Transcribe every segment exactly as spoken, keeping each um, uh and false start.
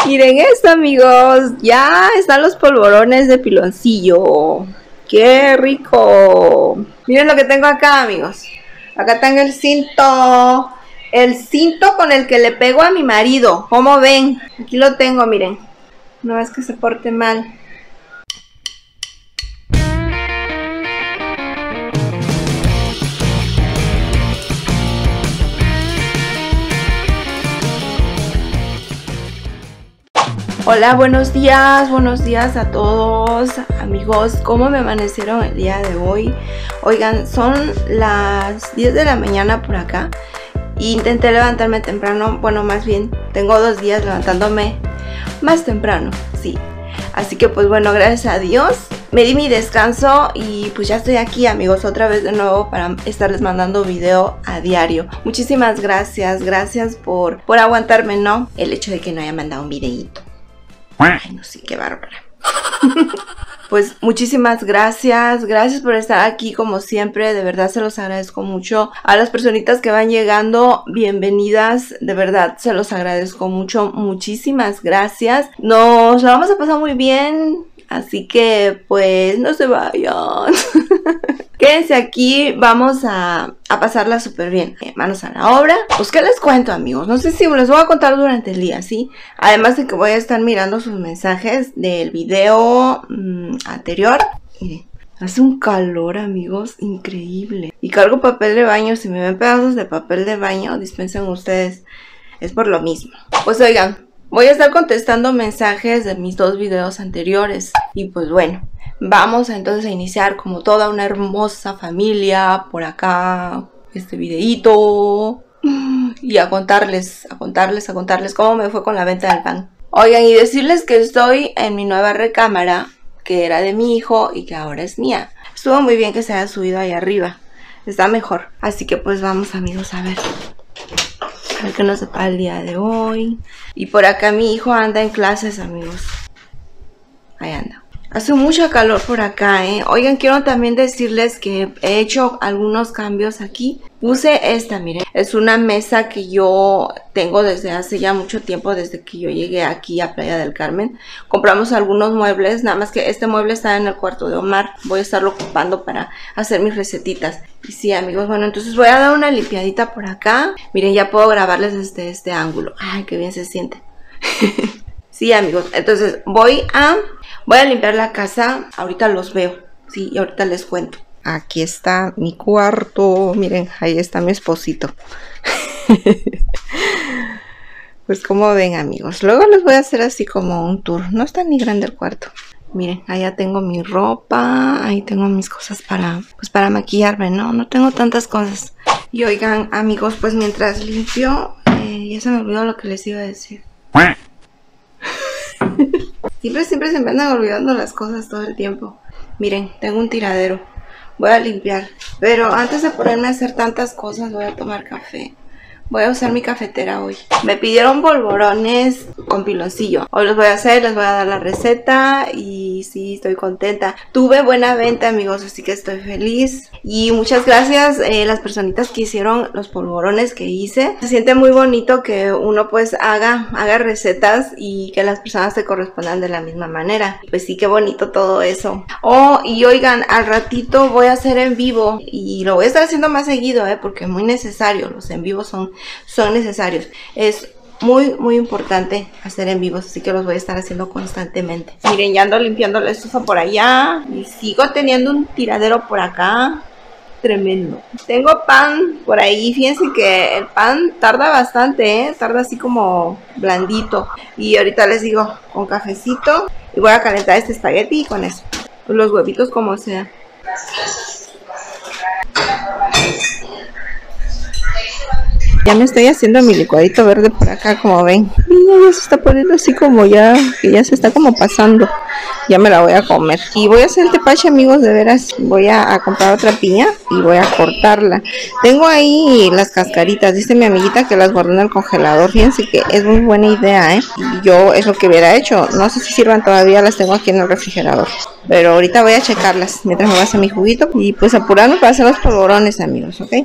Miren esto, amigos. Ya están los polvorones de piloncillo. ¡Qué rico! Miren lo que tengo acá, amigos. Acá tengo el cinto. El cinto con el que le pego a mi marido. ¿Cómo ven? Aquí lo tengo, miren. No es que se porte mal. Hola, buenos días, buenos días a todos, amigos. ¿Cómo me amanecieron el día de hoy? Oigan, son las diez de la mañana por acá. Intenté levantarme temprano, bueno, más bien, tengo dos días levantándome más temprano, sí. Así que pues bueno, gracias a Dios, me di mi descanso y pues ya estoy aquí, amigos, otra vez de nuevo para estarles mandando video a diario. Muchísimas gracias, gracias por, por aguantarme, ¿no? El hecho de que no haya mandado un videíto. Ay, no sé, qué bárbara. Pues muchísimas gracias, gracias por estar aquí como siempre, de verdad se los agradezco mucho. A las personitas que van llegando, bienvenidas, de verdad se los agradezco mucho, muchísimas gracias. Nos la vamos a pasar muy bien, así que pues no se vayan. Quédense aquí, vamos a, a pasarla súper bien. Manos a la obra. Pues qué les cuento, amigos, no sé si les voy a contar durante el día, ¿sí? Además de que voy a estar mirando sus mensajes del video mmm, anterior. Miren, hace un calor, amigos, increíble. Y cargo papel de baño, si me ven pedazos de papel de baño, dispensen ustedes, es por lo mismo. Pues oigan, voy a estar contestando mensajes de mis dos videos anteriores. Y pues bueno, vamos entonces a iniciar como toda una hermosa familia por acá este videíto y a contarles, a contarles, a contarles cómo me fue con la venta del pan. Oigan, y decirles que estoy en mi nueva recámara, que era de mi hijo y que ahora es mía. Estuvo muy bien que se haya subido ahí arriba, está mejor. Así que pues vamos, amigos, a ver. A ver qué nos separa el día de hoy. Y por acá mi hijo anda en clases, amigos. Ahí anda. Hace mucho calor por acá, ¿eh? Oigan, quiero también decirles que he hecho algunos cambios aquí. Puse esta, miren. Es una mesa que yo tengo desde hace ya mucho tiempo, desde que yo llegué aquí a Playa del Carmen. Compramos algunos muebles, nada más que este mueble está en el cuarto de Omar. Voy a estarlo ocupando para hacer mis recetitas. Y sí, amigos, bueno, entonces voy a dar una limpiadita por acá. Miren, ya puedo grabarles desde este ángulo. Ay, qué bien se siente. Sí, amigos, entonces voy a... Voy a limpiar la casa, ahorita los veo, sí, y ahorita les cuento. Aquí está mi cuarto, miren, ahí está mi esposito. Pues como ven, amigos, luego les voy a hacer así como un tour, no está ni grande el cuarto. Miren, allá tengo mi ropa, ahí tengo mis cosas para, pues para maquillarme, no, no tengo tantas cosas. Y oigan, amigos, pues mientras limpio, eh, ya se me olvidó lo que les iba a decir. Siempre, siempre se me andan olvidando las cosas todo el tiempo. Miren, tengo un tiradero. Voy a limpiar. Pero antes de ponerme a hacer tantas cosas, voy a tomar café. Voy a usar mi cafetera hoy. Me pidieron polvorones con piloncillo. Hoy los voy a hacer, les voy a dar la receta y sí, estoy contenta. Tuve buena venta, amigos, así que estoy feliz. Y muchas gracias eh, las personitas que hicieron los polvorones que hice. Se siente muy bonito que uno pues haga, haga recetas y que las personas se correspondan de la misma manera. Pues sí, qué bonito todo eso. Oh, y oigan, al ratito voy a hacer en vivo y lo voy a estar haciendo más seguido, eh, porque es muy necesario. Los en vivos son son necesarios. Es muy muy importante hacer en vivos, así que los voy a estar haciendo constantemente. Miren, ya ando limpiando la estufa por allá y sigo teniendo un tiradero por acá tremendo. Tengo pan por ahí, fíjense que el pan tarda bastante, ¿eh? Tarda así como blandito. Y ahorita les digo, con cafecito, y voy a calentar este espagueti y con eso, los huevitos como sea. Ya me estoy haciendo mi licuadito verde por acá, como ven. Y ya se está poniendo así como ya, que ya se está como pasando. Ya me la voy a comer. Y voy a hacer el tepache, amigos, de veras. Voy a, a comprar otra piña y voy a cortarla. Tengo ahí las cascaritas. Dice mi amiguita que las guardó en el congelador. Fíjense que es muy buena idea, ¿eh? Y yo es lo que hubiera hecho. No sé si sirvan todavía, las tengo aquí en el refrigerador. Pero ahorita voy a checarlas mientras me voy a hacer mi juguito. Y pues apurarme para hacer los polvorones, amigos, ¿ok?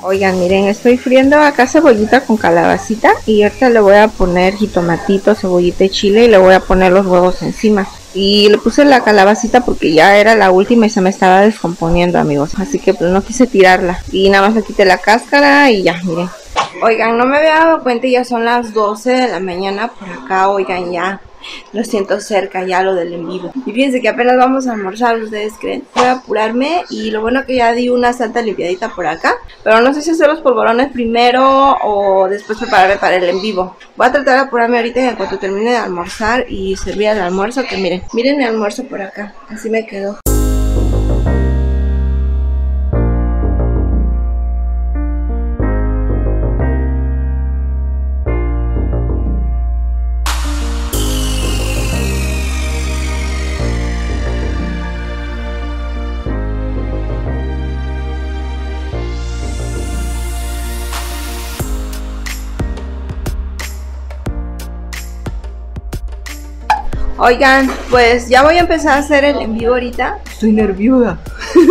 Oigan, miren, estoy friendo acá cebollita con calabacita y ahorita le voy a poner jitomatito, cebollita y chile y le voy a poner los huevos encima. Y le puse la calabacita porque ya era la última y se me estaba descomponiendo, amigos, así que pues no quise tirarla y nada más le quité la cáscara y ya, miren. Oigan, no me había dado cuenta, ya son las doce de la mañana por acá. Oigan, ya lo siento cerca ya lo del en vivo. Y fíjense que apenas vamos a almorzar, ¿ustedes creen? Voy a apurarme y lo bueno que ya di una santa limpiadita por acá. Pero no sé si hacer los polvorones primero o después prepararme para el en vivo. Voy a tratar de apurarme ahorita en cuanto termine de almorzar y servir el almuerzo, que miren, miren mi almuerzo por acá, así me quedó. Oigan, pues ya voy a empezar a hacer el en vivo ahorita. Estoy nerviosa.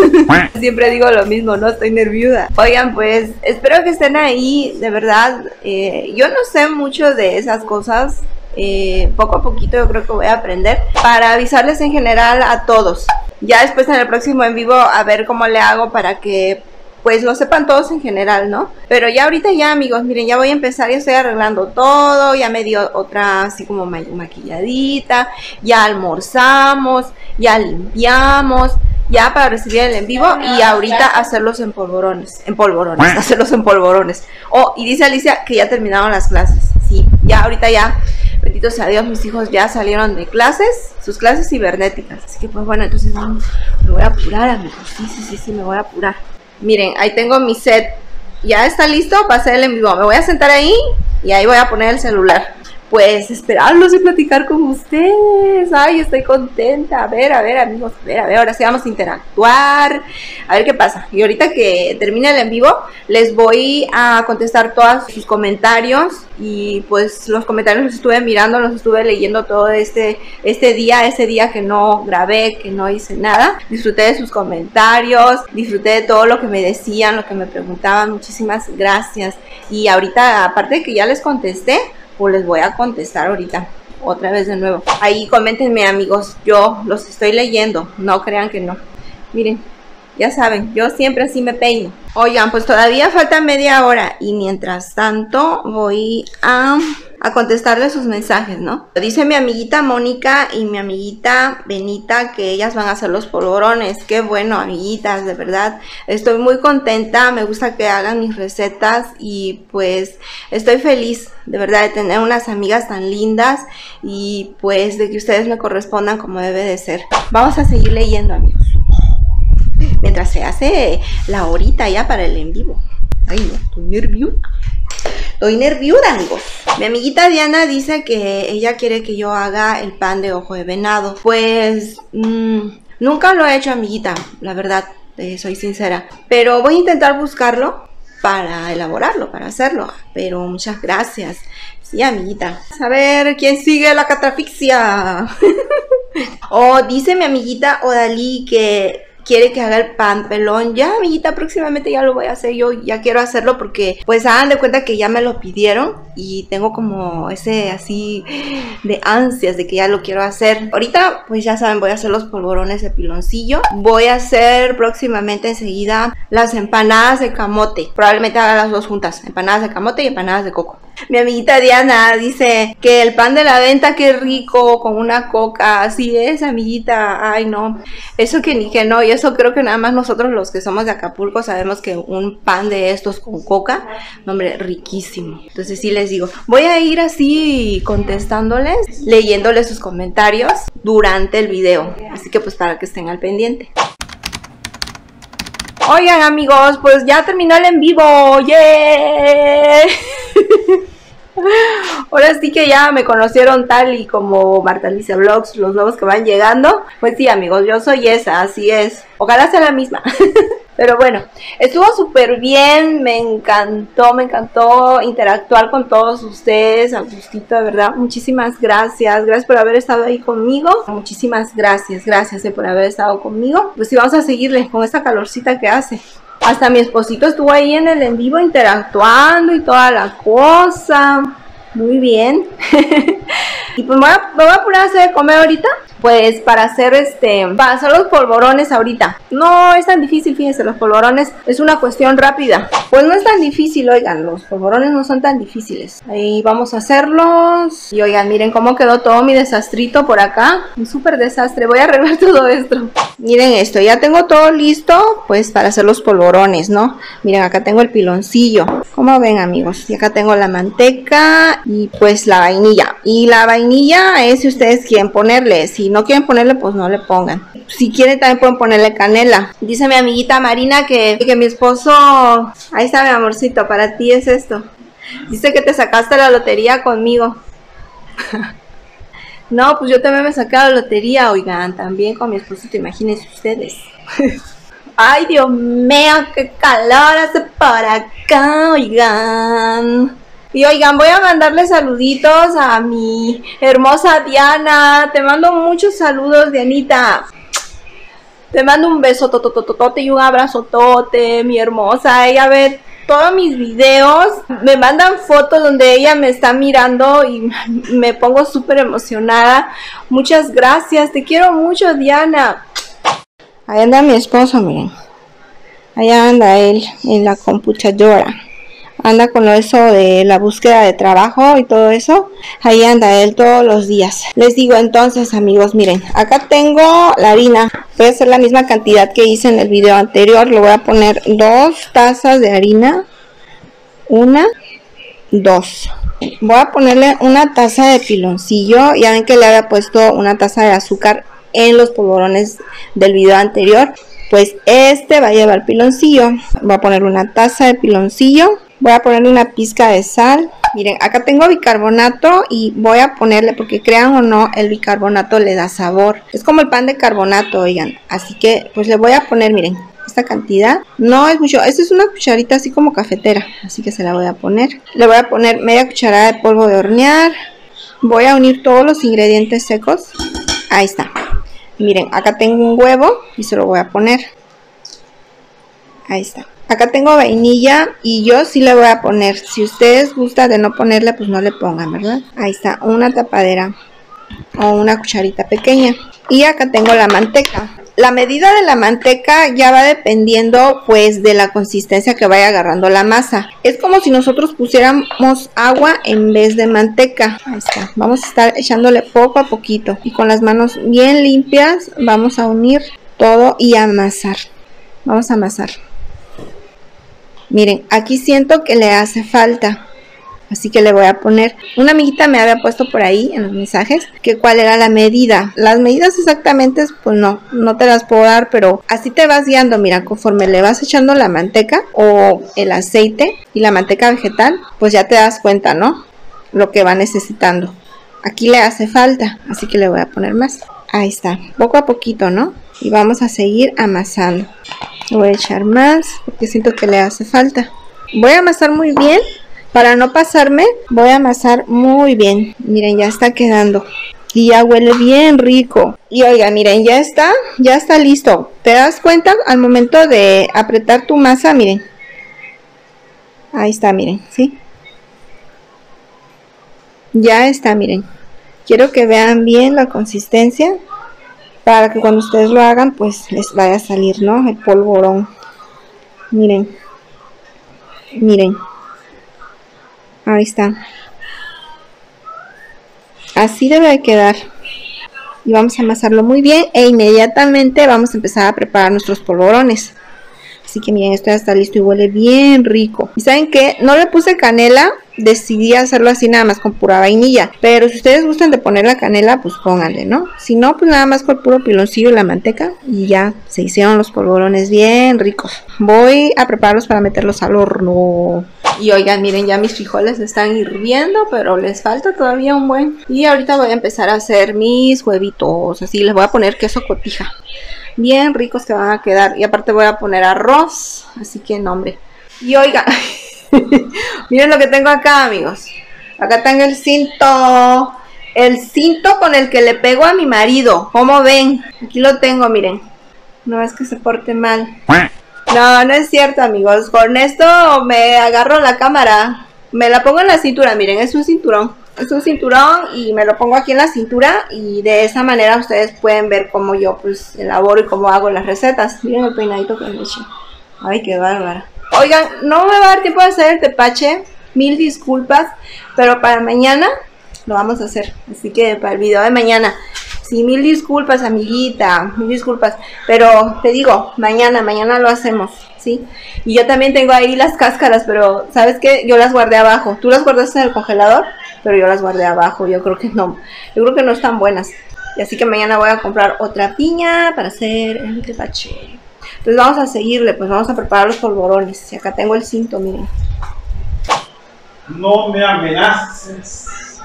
Siempre digo lo mismo, no estoy nerviosa. Oigan, pues espero que estén ahí, de verdad. Eh, yo no sé mucho de esas cosas. Eh, poco a poquito yo creo que voy a aprender para avisarles en general a todos. Ya después en el próximo en vivo a ver cómo le hago para que pues lo sepan todos en general, ¿no? Pero ya ahorita ya, amigos, miren, ya voy a empezar, ya estoy arreglando todo, ya me dio otra así como ma maquilladita, ya almorzamos, ya limpiamos, ya para recibir el en vivo y ahorita hacerlos en polvorones, en polvorones, hacerlos en polvorones. Oh, y dice Alicia que ya terminaron las clases, sí, ya ahorita ya, bendito sea Dios, mis hijos ya salieron de clases, sus clases cibernéticas, así que pues bueno, entonces vamos, me voy a apurar, amigos, sí, sí, sí, sí, me voy a apurar. Miren, ahí tengo mi set. Ya está listo para hacer el en vivo. Me voy a sentar ahí y ahí voy a poner el celular. Pues esperarlos y platicar con ustedes. Ay, estoy contenta. A ver, a ver, amigos. A ver, a ver, ahora sí vamos a interactuar. A ver qué pasa. Y ahorita que termine el en vivo, les voy a contestar todos sus comentarios. Y pues los comentarios los estuve mirando, los estuve leyendo todo este, este día, ese día que no grabé, que no hice nada. Disfruté de sus comentarios, disfruté de todo lo que me decían, lo que me preguntaban. Muchísimas gracias. Y ahorita, aparte de que ya les contesté, pues les voy a contestar ahorita otra vez de nuevo. Ahí coméntenme, amigos, yo los estoy leyendo, no crean que no. Miren, ya saben, yo siempre así me peino. Oigan, pues todavía falta media hora y mientras tanto voy a, a contestarle sus mensajes, ¿no? Dice mi amiguita Mónica y mi amiguita Benita que ellas van a hacer los polvorones. Qué bueno, amiguitas, de verdad. Estoy muy contenta, me gusta que hagan mis recetas y pues estoy feliz, de verdad, de tener unas amigas tan lindas y pues de que ustedes me correspondan como debe de ser. Vamos a seguir leyendo, amigos, mientras se hace la horita ya para el en vivo. Ay, no, estoy nerviosa. Estoy nerviosa, amigos. Mi amiguita Diana dice que ella quiere que yo haga el pan de ojo de venado. Pues, mmm, nunca lo he hecho, amiguita, la verdad, eh, soy sincera. Pero voy a intentar buscarlo para elaborarlo, para hacerlo. Pero muchas gracias. Sí, amiguita. A ver, ¿quién sigue la catafixia? Oh, dice mi amiguita Odalí que quiere que haga el pan pelón. Ya, amiguita, próximamente ya lo voy a hacer. Yo ya quiero hacerlo porque pues hagan de cuenta que ya me lo pidieron y tengo como ese así de ansias de que ya lo quiero hacer. Ahorita pues ya saben, voy a hacer los polvorones de piloncillo. Voy a hacer próximamente enseguida las empanadas de camote. Probablemente haga las dos juntas, empanadas de camote y empanadas de coco. Mi amiguita Diana dice que el pan de la venta, qué rico, con una coca. Así es, amiguita. Ay, no, eso que ni que no. Y eso creo que nada más nosotros los que somos de Acapulco sabemos que un pan de estos con coca, no, hombre, riquísimo. Entonces sí les digo, voy a ir así contestándoles, leyéndoles sus comentarios durante el video. Así que pues para que estén al pendiente. Oigan, amigos, pues ya terminó el en vivo. ¡Yeah! Ahora sí que ya me conocieron tal y como Marta Alicia Vlogs, los nuevos que van llegando. Pues sí, amigos, yo soy esa, así es. Ojalá sea la misma. Pero bueno, estuvo súper bien, me encantó, me encantó interactuar con todos ustedes, a gustito, de verdad. Muchísimas gracias, gracias por haber estado ahí conmigo. Muchísimas gracias, gracias eh, por haber estado conmigo. Pues sí, vamos a seguirle con esta calorcita que hace. Hasta mi esposito estuvo ahí en el en vivo interactuando y toda la cosa. Muy bien. Y pues me voy, a, me voy a poner a hacer de comer ahorita. Pues para hacer este, para hacer los polvorones ahorita. No es tan difícil, fíjense, los polvorones es una cuestión rápida. Pues no es tan difícil, oigan, los polvorones no son tan difíciles. Ahí vamos a hacerlos. Y oigan, miren cómo quedó todo mi desastrito por acá. Un súper desastre, voy a arreglar todo esto. Miren esto, ya tengo todo listo, pues para hacer los polvorones, ¿no? Miren, acá tengo el piloncillo. ¿Cómo ven, amigos? Y acá tengo la manteca y pues la vainilla. Y la vainilla es si ustedes quieren ponerle, si Si no quieren ponerle, pues no le pongan. Si quieren también pueden ponerle canela. Dice mi amiguita Marina que, que mi esposo... Ahí está, mi amorcito, para ti es esto. Dice que te sacaste la lotería conmigo. No, pues yo también me saqué la lotería, oigan, también con mi esposito, imagínense ustedes. Ay, Dios mío, qué calor hace por acá, oigan. Y oigan, voy a mandarle saluditos a mi hermosa Diana. Te mando muchos saludos, Dianita. Te mando un beso totototote y un abrazo tote, mi hermosa. Ella ve todos mis videos. Me mandan fotos donde ella me está mirando y me pongo súper emocionada. Muchas gracias. Te quiero mucho, Diana. Ahí anda mi esposo, miren. Allá anda él en la computadora. Anda con eso de la búsqueda de trabajo y todo eso. Ahí anda él todos los días. Les digo entonces, amigos, miren, acá tengo la harina. Voy a hacer la misma cantidad que hice en el video anterior. Le voy a poner dos tazas de harina. Una, dos. Voy a ponerle una taza de piloncillo. Ya ven que le había puesto una taza de azúcar en los polvorones del video anterior. Pues este va a llevar piloncillo. Voy a poner una taza de piloncillo. Voy a ponerle una pizca de sal. Miren, acá tengo bicarbonato y voy a ponerle, porque crean o no, el bicarbonato le da sabor. Es como el pan de carbonato, oigan. Así que, pues le voy a poner, miren, esta cantidad. No es mucho, esta es una cucharita así como cafetera. Así que se la voy a poner. Le voy a poner media cucharada de polvo de hornear. Voy a unir todos los ingredientes secos. Ahí está. Miren, acá tengo un huevo y se lo voy a poner. Ahí está. Acá tengo vainilla y yo sí le voy a poner. Si ustedes gustan de no ponerle, pues no le pongan, ¿verdad? Ahí está, una tapadera o una cucharita pequeña. Y acá tengo la manteca. La medida de la manteca ya va dependiendo pues de la consistencia que vaya agarrando la masa. Es como si nosotros pusiéramos agua en vez de manteca. Ahí está. Vamos a estar echándole poco a poquito. Y con las manos bien limpias vamos a unir todo y amasar. Vamos a amasar. Miren, aquí siento que le hace falta. Así que le voy a poner, una amiguita me había puesto por ahí en los mensajes que cuál era la medida. Las medidas exactamente, pues no, no te las puedo dar, pero así te vas guiando. Mira, conforme le vas echando la manteca o el aceite y la manteca vegetal, pues ya te das cuenta, ¿no? Lo que va necesitando. Aquí le hace falta, así que le voy a poner más. Ahí está, poco a poquito, ¿no? Y vamos a seguir amasando. Le voy a echar más porque siento que le hace falta. Voy a amasar muy bien. Para no pasarme, voy a amasar muy bien. Miren, ya está quedando. Y ya huele bien rico. Y oiga, miren, ya está, ya está listo. ¿Te das cuenta al momento de apretar tu masa? Miren. Ahí está, miren, ¿sí? Ya está, miren. Quiero que vean bien la consistencia. Para que cuando ustedes lo hagan, pues les vaya a salir, ¿no? El polvorón. Miren. Miren. Ahí está. Así debe de quedar. Y vamos a amasarlo muy bien. E inmediatamente vamos a empezar a preparar nuestros polvorones. Así que miren, esto ya está listo y huele bien rico. ¿Y saben qué? No le puse canela. Decidí hacerlo así nada más con pura vainilla. Pero si ustedes gustan de poner la canela, pues pónganle, ¿no? Si no, pues nada más con el puro piloncillo y la manteca. Y ya se hicieron los polvorones bien ricos. Voy a prepararlos para meterlos al horno. Y oigan, miren, ya mis frijoles están hirviendo, pero les falta todavía un buen. Y ahorita voy a empezar a hacer mis huevitos. Así les voy a poner queso cotija. Bien ricos que van a quedar. Y aparte voy a poner arroz. Así que no, hombre. Y oigan, miren lo que tengo acá, amigos. Acá tengo el cinto. El cinto con el que le pego a mi marido. ¿Cómo ven? Aquí lo tengo, miren. No es que se porte mal. No, no es cierto, amigos. Con esto me agarro la cámara. Me la pongo en la cintura, miren, es un cinturón. Es un cinturón y me lo pongo aquí en la cintura. Y de esa manera ustedes pueden ver cómo yo pues elaboro y cómo hago las recetas. Miren el peinadito que me eché. Ay, qué bárbara. Oigan, no me va a dar tiempo de hacer el tepache. Mil disculpas. Pero para mañana lo vamos a hacer. Así que para el video de mañana. Sí, mil disculpas, amiguita, mil disculpas, pero te digo, mañana, mañana lo hacemos, ¿sí? Y yo también tengo ahí las cáscaras, pero ¿sabes qué? Yo las guardé abajo. Tú las guardaste en el congelador, pero yo las guardé abajo. Yo creo que no, yo creo que no están buenas. Y así que mañana voy a comprar otra piña para hacer el tepache. Entonces vamos a seguirle, pues vamos a preparar los polvorones. Y acá tengo el cinto, miren. No me amenaces.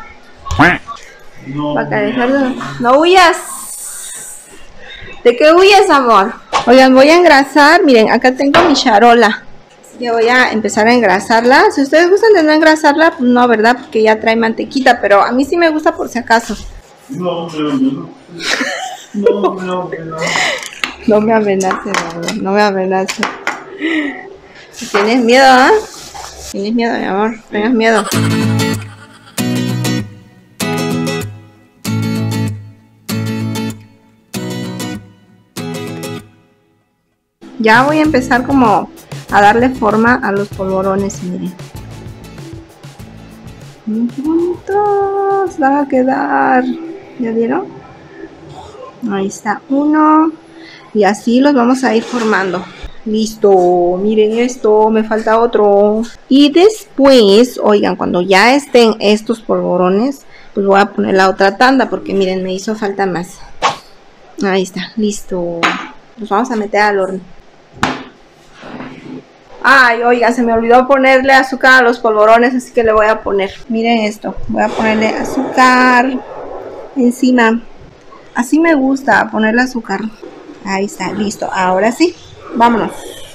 No, no huyas. ¿De qué huyes, amor? Oigan, voy a engrasar. Miren, acá tengo mi charola. Así que voy a empezar a engrasarla. Si ustedes gustan de no engrasarla, pues no, ¿verdad? Porque ya trae mantequita. Pero a mí sí me gusta por si acaso. No, no, no. No, no, no. No me amenaces, amor. No me amenaces. ¿Tienes miedo, ah? ¿eh? ¿Tienes miedo, mi amor? ¿Tienes miedo? Ya voy a empezar como a darle forma a los polvorones, miren. Muy bonitos van a quedar. ¿Ya vieron? Ahí está uno. Y así los vamos a ir formando. Listo, miren esto, me falta otro. Y después, oigan, cuando ya estén estos polvorones, pues voy a poner la otra tanda, porque miren, me hizo falta más. Ahí está, listo. Los vamos a meter al horno. Ay, oiga, se me olvidó ponerle azúcar a los polvorones, así que le voy a poner. Miren esto, voy a ponerle azúcar encima. Así me gusta ponerle azúcar. Ahí está, listo. Ahora sí, vámonos.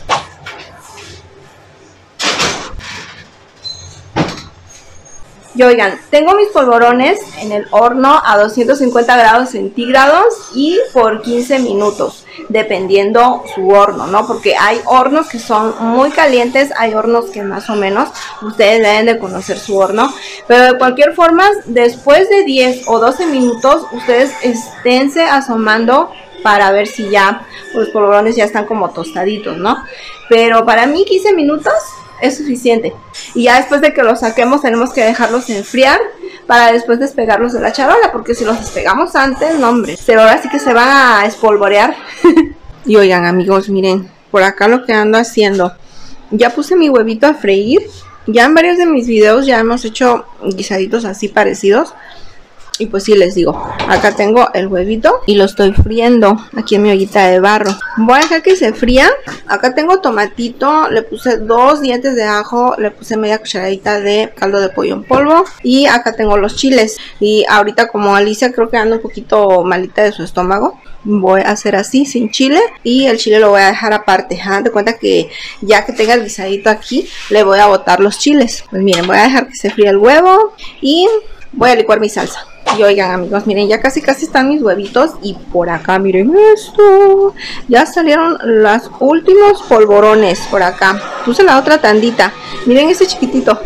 Y oigan, tengo mis polvorones en el horno a doscientos cincuenta grados centígrados y por quince minutos, dependiendo su horno, ¿no? Porque hay hornos que son muy calientes, hay hornos que más o menos, ustedes deben de conocer su horno, pero de cualquier forma, después de diez o doce minutos, ustedes esténse asomando para ver si ya los polvorones ya están como tostaditos, ¿no? Pero para mí quince minutos es suficiente. Y ya después de que los saquemos tenemos que dejarlos enfriar para después despegarlos de la charola, porque si los despegamos antes, no hombre, pero ahora sí que se van a espolvorear. Y oigan, amigos, miren, por acá lo que ando haciendo, ya puse mi huevito a freír. Ya en varios de mis videos ya hemos hecho guisaditos así parecidos. Y pues sí, les digo, acá tengo el huevito y lo estoy friendo aquí en mi ollita de barro. Voy a dejar que se fría. Acá tengo tomatito, le puse dos dientes de ajo, le puse media cucharadita de caldo de pollo en polvo. Y acá tengo los chiles. Y ahorita como Alicia creo que anda un poquito malita de su estómago, voy a hacer así, sin chile. Y el chile lo voy a dejar aparte. Hagan de cuenta que ya que tenga el guisadito aquí, le voy a botar los chiles. Pues miren, voy a dejar que se fría el huevo y voy a licuar mi salsa. Y oigan, amigos, miren, ya casi casi están mis huevitos. Y por acá, miren esto, ya salieron los últimos polvorones por acá. Puse la otra tandita. Miren ese chiquitito.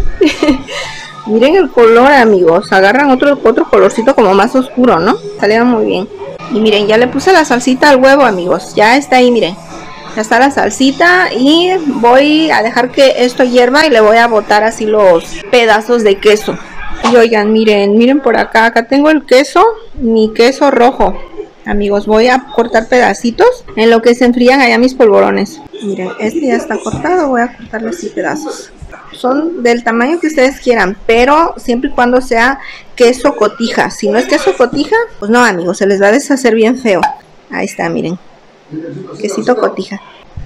Miren el color, amigos. Agarran otro, otro colorcito como más oscuro, ¿no? Salieron muy bien. Y miren, ya le puse la salsita al huevo, amigos. Ya está ahí, miren. Ya está la salsita. Y voy a dejar que esto hierva y le voy a botar así los pedazos de queso. Y oigan, miren, miren por acá, acá tengo el queso, mi queso rojo. Amigos, voy a cortar pedacitos en lo que se enfrían allá mis polvorones. Miren, este ya está cortado, voy a cortarle así pedazos. Son del tamaño que ustedes quieran, pero siempre y cuando sea queso cotija. Si no es queso cotija, pues no, amigos, se les va a deshacer bien feo. Ahí está, miren, quesito cotija.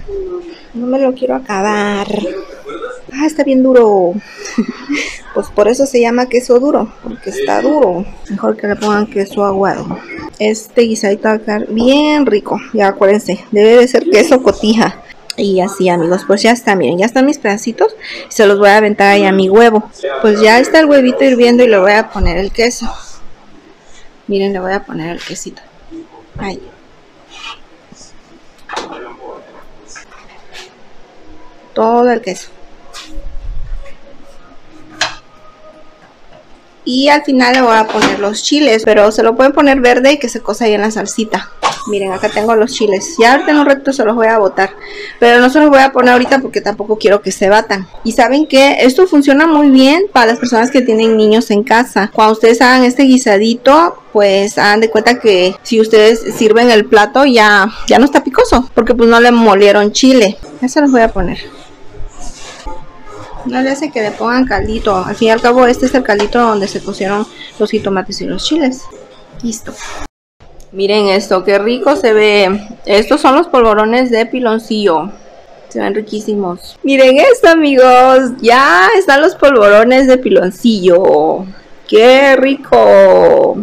No me lo quiero acabar. Ah, está bien duro. Pues por eso se llama queso duro, porque está duro. Mejor que le pongan queso aguado. Este guisadito va a quedar bien rico. Ya acuérdense, debe de ser queso cotija. Y así, amigos, pues ya está, miren, ya están mis pedacitos. Se los voy a aventar ahí a mi huevo. Pues ya está el huevito hirviendo y le voy a poner el queso. Miren, le voy a poner el quesito. Ahí. todo el queso. Y al final le voy a poner los chiles, pero se lo pueden poner verde y que se cosa ahí en la salsita. Miren, acá tengo los chiles. Ya ahorita en un rato se los voy a botar, pero no se los voy a poner ahorita porque tampoco quiero que se batan. Y saben que esto funciona muy bien para las personas que tienen niños en casa. Cuando ustedes hagan este guisadito, pues hagan de cuenta que si ustedes sirven el plato ya, ya no está picoso, porque pues no le molieron chile. Ya se los voy a poner. No le hace que le pongan caldito. Al fin y al cabo este es el caldito donde se cocieron los jitomates y los chiles. Listo. Miren esto, qué rico se ve. Estos son los polvorones de piloncillo. Se ven riquísimos. Miren esto, amigos. Ya están los polvorones de piloncillo. Qué rico.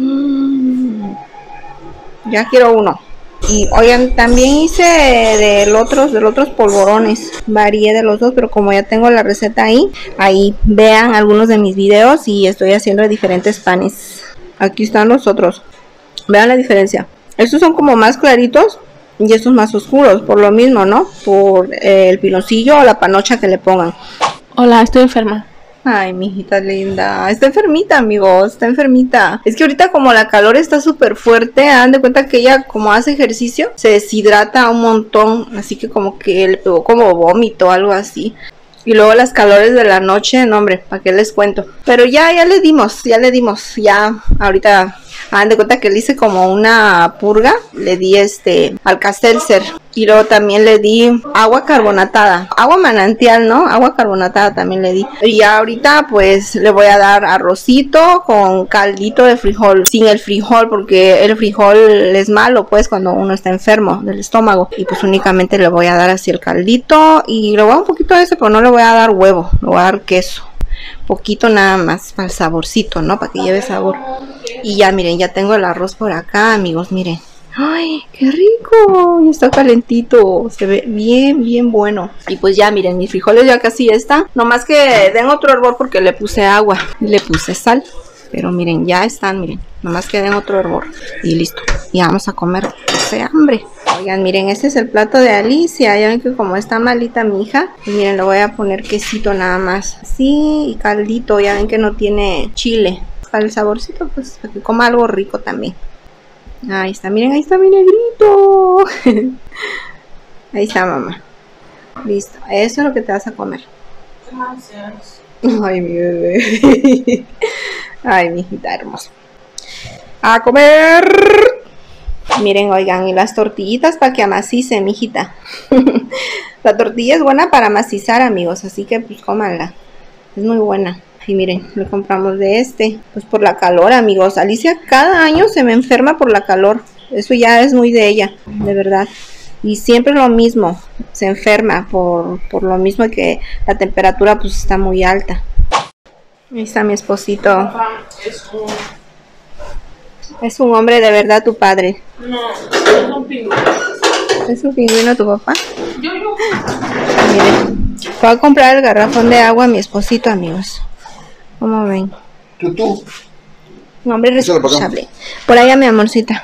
Mm. Ya quiero uno. Y oigan, también hice de los otros, de los otros polvorones. Varié de los dos, pero como ya tengo la receta ahí, ahí vean algunos de mis videos y estoy haciendo de diferentes panes. Aquí están los otros. Vean la diferencia. Estos son como más claritos y estos más oscuros, por lo mismo, ¿no? Por eh, el piloncillo o la panocha que le pongan. Hola, estoy enferma. Ay, mi hijita linda. Está enfermita, amigos. Está enfermita. Es que ahorita como la calor está súper fuerte, hagan de cuenta que ella como hace ejercicio, se deshidrata un montón. Así que como que le pegó como vómito o algo así. Y luego las calores de la noche, no hombre, ¿para qué les cuento? Pero ya, ya le dimos, ya le dimos. Ya, ahorita, hagan de cuenta que le hice como una purga. Le di este Alka-Seltzer. Y luego también le di agua carbonatada. Agua manantial, ¿no? Agua carbonatada también le di. Y ya ahorita pues le voy a dar arrocito con caldito de frijol. Sin el frijol porque el frijol es malo pues cuando uno está enfermo del estómago. Y pues únicamente le voy a dar así el caldito. Y le voy a dar un poquito de ese, pero no le voy a dar huevo. Le voy a dar queso. Poquito nada más para el saborcito, ¿no? Para que lleve sabor. Y ya miren, ya tengo el arroz por acá, amigos, miren. ¡Ay, qué rico! Y está calentito. Se ve bien, bien bueno. Y pues ya, miren, mis frijoles ya casi están. Nomás que den otro hervor porque le puse agua y le puse sal. Pero miren, ya están, miren. Nomás que den otro hervor. Y listo. Y vamos a comer. Hace hambre. Oigan, miren, este es el plato de Alicia. Ya ven que como está malita mi hija. Y miren, le voy a poner quesito nada más. Así, y caldito. Ya ven que no tiene chile. Para el saborcito, pues, para que coma algo rico también. Ahí está, miren, ahí está mi negrito. Ahí está, mamá. Listo, eso es lo que te vas a comer. Gracias. Ay, mi bebé. Ay, mi hijita hermosa. A comer. Miren, oigan, y las tortillitas para que amacice, mi hijita. La tortilla es buena para amacizar, amigos, así que pues cómanla. Es muy buena. Y miren, le compramos de este, pues por la calor, amigos. Alicia cada año se me enferma por la calor. Eso ya es muy de ella, de verdad. Y siempre lo mismo, se enferma por, por lo mismo que la temperatura pues está muy alta. Ahí está mi esposito. Papá es un... Es un hombre de verdad tu padre. No, es un pingüino. ¿Es un pingüino tu papá? Yo, yo. Miren, voy a comprar el garrafón de agua a mi esposito, amigos. ¿Cómo ven? Tú, tú. Un hombre Échalo para acá. responsable. Por allá, mi amorcita.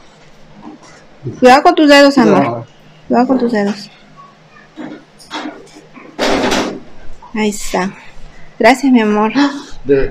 Cuidado con tus dedos, amor. No. Cuidado con tus dedos. Ahí está. Gracias, mi amor. De...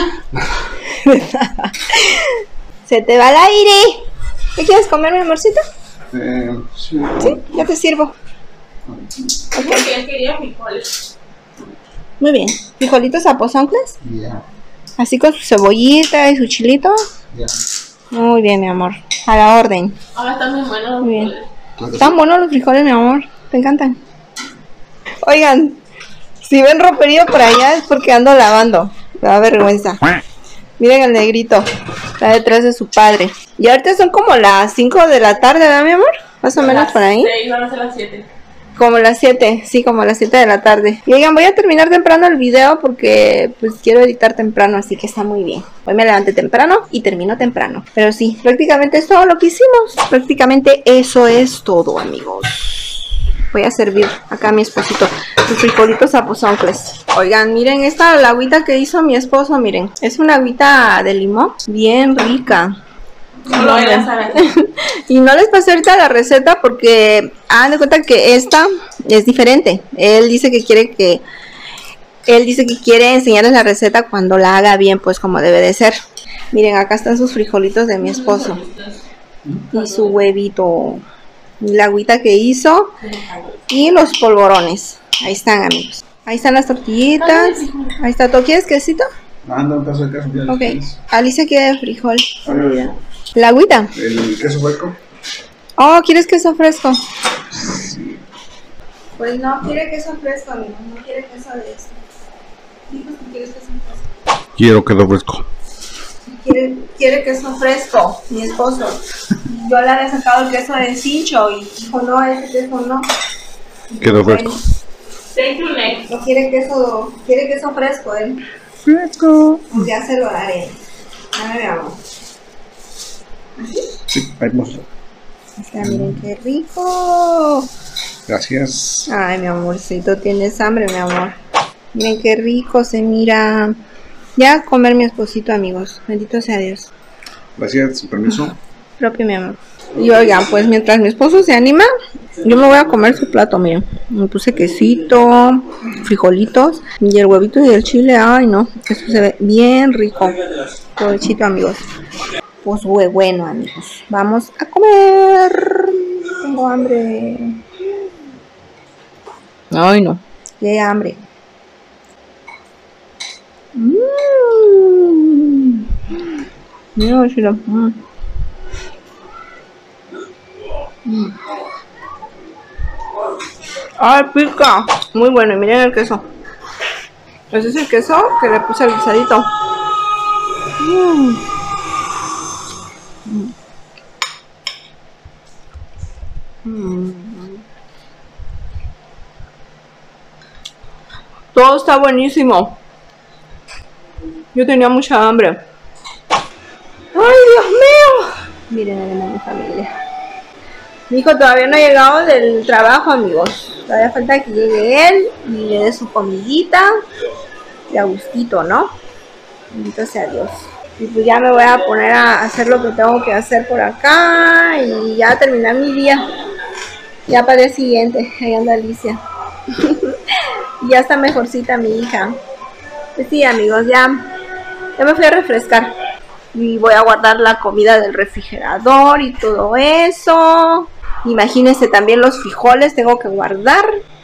Se te va el aire. ¿Qué quieres comer, mi amorcito? Eh, sí. Sí, ya te sirvo. Porque él quería frijoles. Muy bien. ¿Frijolitos apozoncles? Ya. Así con su cebollita y su chilito. Ya. Muy bien, mi amor. A la orden. Ahora están bien buenos los Muy bien. frijoles. Están buenos los frijoles, mi amor. Te encantan. Oigan, si ven roperío por allá es porque ando lavando. Me da vergüenza. Miren el negrito. Está detrás de su padre. Y ahorita son como las cinco de la tarde, ¿verdad, mi amor? Más o menos por ahí. Sí, van a ser las siete. Como las siete, sí, como las siete de la tarde. Y oigan, voy a terminar temprano el video porque pues quiero editar temprano, así que está muy bien. Hoy me levanté temprano y termino temprano. Pero sí, prácticamente es todo lo que hicimos. Prácticamente eso es todo, amigos. Voy a servir acá a mi esposito sus frijolitos apozoncles. Oigan, miren esta la agüita que hizo mi esposo, miren. Es una agüita de limón bien rica. Solo él la sabe. Y no les pasé ahorita la receta porque hagan de cuenta que esta es diferente. Él dice que quiere que él dice que quiere enseñarles la receta cuando la haga bien, pues como debe de ser. Miren, acá están sus frijolitos de mi esposo y su huevito, y la agüita que hizo y los polvorones. Ahí están, amigos. Ahí están las tortillitas. Ahí está todo. ¿Quieres quesito? Anda un pedazo de queso. ya Ok. tienes. Alicia quiere frijol. A ver, La agüita. el queso fresco. Oh, ¿quieres queso fresco? Pues no quiere queso fresco, amigo. No quiere queso de este. Dijo que quieres queso fresco. Quiero queso fresco. Quiere, quiere queso fresco, mi esposo. Yo le había sacado el queso de cincho y dijo no, ese queso no. Queso fresco. Thank you, next. No quiere queso, quiere queso fresco, él. Fresco. Pues ya se lo daré. Dame, mi amor. Sí, ahí muestra. Está, miren qué rico. Gracias. Ay, mi amorcito, tienes hambre, mi amor. Miren qué rico se mira. Ya a comer mi esposito, amigos. Bendito sea Dios. Gracias, sin permiso. Propio, mi amor. Y oigan, pues mientras mi esposo se anima, yo me voy a comer su plato, miren. Me puse quesito, frijolitos y el huevito y el chile. Ay, no, eso se ve bien rico. Provechito, amigos. Pues hue- bueno, amigos. Vamos a comer. Tengo hambre. Ay, no. Qué hambre. Mmm. Mira, chilo. Mm. Mm. Ay, pica. Muy bueno, y miren el queso. Ese es el queso que le puse al guisadito. Mm. Mm. Todo está buenísimo. Yo tenía mucha hambre. ¡Ay, Dios mío! Miren, miren a mi familia. Mi hijo todavía no ha llegado del trabajo, amigos. Todavía falta que llegue él y le dé su comidita. De a gustito, ¿no? Bendito sea Dios. Y pues ya me voy a poner a hacer lo que tengo que hacer por acá. Y ya terminar mi día. Ya para el día siguiente. Ahí anda Alicia. Y ya está mejorcita mi hija. Pues sí, amigos, ya. Ya me fui a refrescar. Y voy a guardar la comida del refrigerador y todo eso. Imagínense también los frijoles, tengo que guardar.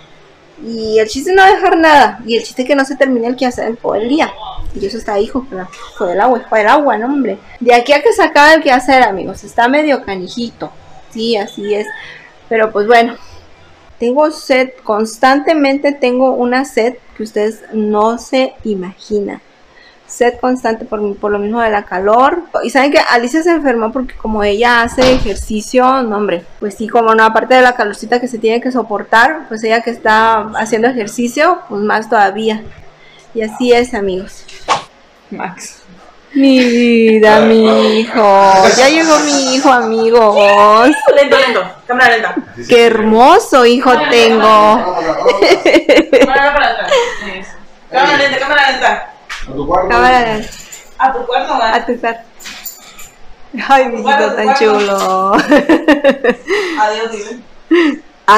Y el chiste es no dejar nada. Y el chiste es que no se termine el quehacer en todo el día. Y eso está ahí, hijo, hijo del agua, hijo del agua, no, hombre. De aquí a que se acabe el quehacer, amigos, está medio canijito. Sí, así es. Pero pues bueno. Tengo sed, constantemente tengo una sed que ustedes no se imaginan. Sed constante por, por lo mismo de la calor. Y saben que Alicia se enfermó porque como ella hace ejercicio, no hombre, pues sí, como no, aparte de la calorcita que se tiene que soportar, pues ella que está haciendo ejercicio, pues más todavía. Y así es, amigos. Max. Mi vida, mi hijo. Ya llegó mi hijo, amigos. Lento, lento. Cámara lenta. Qué hermoso hijo tengo. Cámara para atrás. Eso. Cámara lenta, cámara lenta. A tu cuarto. Cámara, A tu cuerno, va. a tu cuarto. Ay, mi hijito tan chulo. Adiós, dile.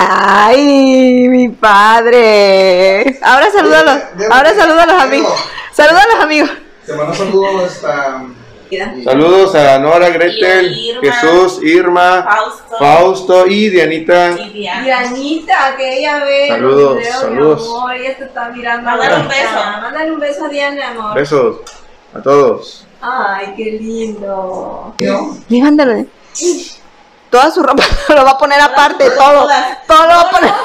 Ay, mi padre. Ahora saluda a los, ahora saluda a los amigos. Saluda a los amigos. Te mando saludos hasta. Saludos a Nora, Gretel, Irma, Jesús, Irma, Fausto. Fausto y Dianita. Y Diana. Dianita, que ella ve. Saludos, el video, saludos. Mi amor, ella te está mirando. Mándale un beso. Mándale un beso a Diana, amor. Besos a todos. Ay, qué lindo. Sí, mándalo. Toda su ropa lo va a poner aparte, todo. Todo lo va a poner.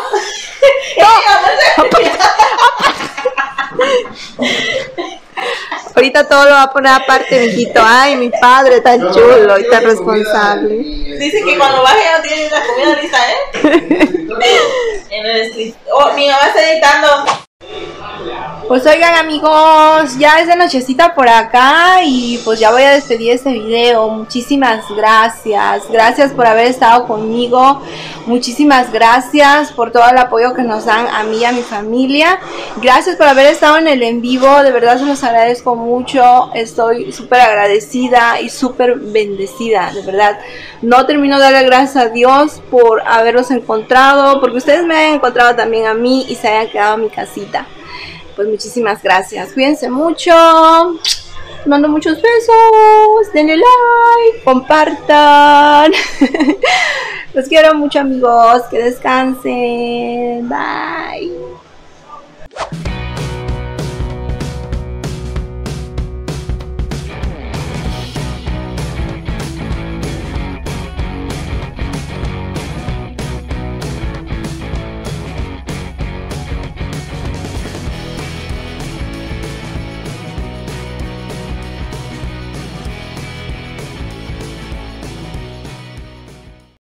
Ahorita todo lo va a poner aparte, mijito. Ay, mi padre tan chulo y tan responsable. Dice que cuando baje ya tiene la comida lista, ¿eh? En el street. Oh, mi mamá está editando. Pues oigan amigos, ya es de nochecita por acá y pues ya voy a despedir este video. Muchísimas gracias, gracias por haber estado conmigo, muchísimas gracias por todo el apoyo que nos dan a mí y a mi familia. Gracias por haber estado en el en vivo, de verdad se los agradezco mucho, estoy súper agradecida y súper bendecida, de verdad. No termino de darle gracias a Dios por haberlos encontrado, porque ustedes me hayan encontrado también a mí y se hayan quedado en mi casita. Pues muchísimas gracias, cuídense mucho, les mando muchos besos, denle like, compartan, los quiero mucho amigos, que descansen, bye.